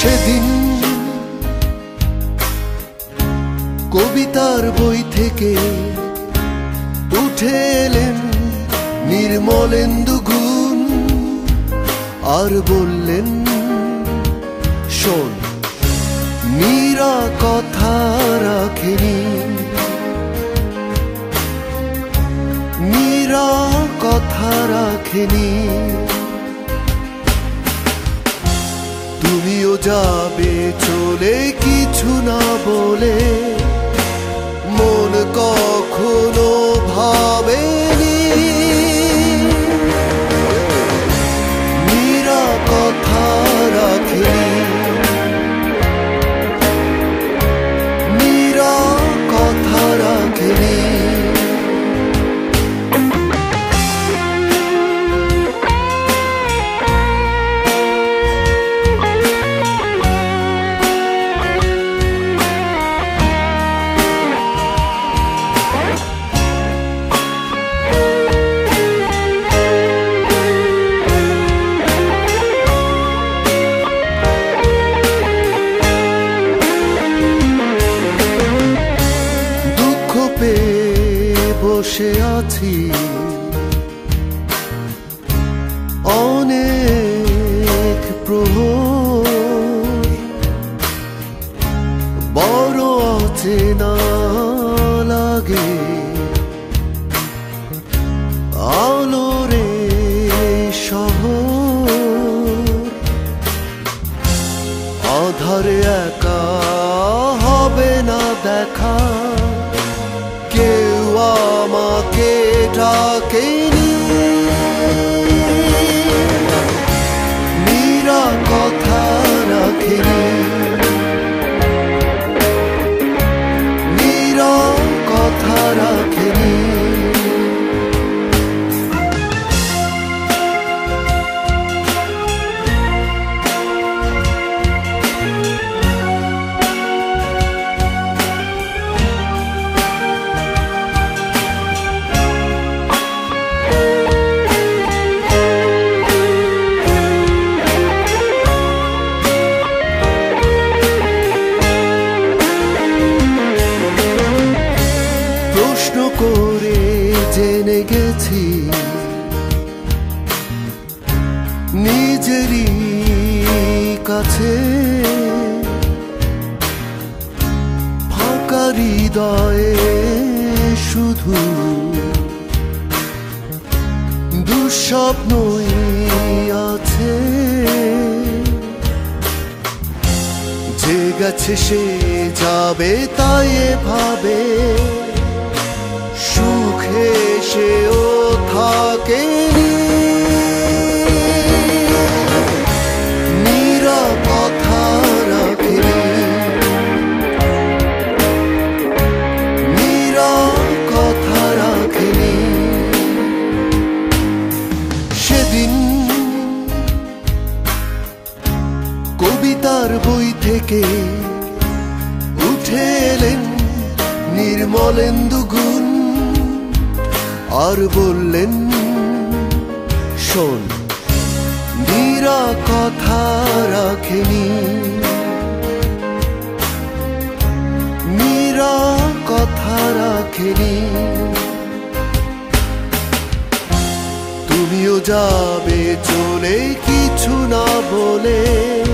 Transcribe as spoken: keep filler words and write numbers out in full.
সেদিন কবিতার বই থেকে উঠে এলেন নির্মলেন্দু গুণ, আর বললেন শোন, মীরা কথা রাখেনি, মীরা কথা রাখেনি। তুমিও যাবে চলে কিছু না বলে, মন কখনো ভাবেনি মীরা কথা রাখেনি, মীরা কথা রাখেনি। বসে আছি অনেক প্রহর, বড় অচেনা লাগে আলোরে শহর। আধারে একা হবে না দেখা, কেউ আমাকে ডাকেনি, মীরা কথা রাখেনি, মীরা কথা রাখেনি। প্রশ্ন করে জেনে গেছি নিজেরই কাছে, ফাঁকা হৃদয়ে শুধু দুঃস্বপ্নই আছে। যে গেছে সে যাবে তাই ভাবে, সুখে সেও থাকেনি, মীরা কথা রাখেনি, মীরা কথা রাখেনি। সেদিন কবিতার বই থেকে উঠে এলেন নির্মলেন্দু গুণ, আর বললেন শোন, মীরা কথা রাখেনি, মীরা কথা রাখেনি। তুমিও যাবে চলে কিছু না বলে,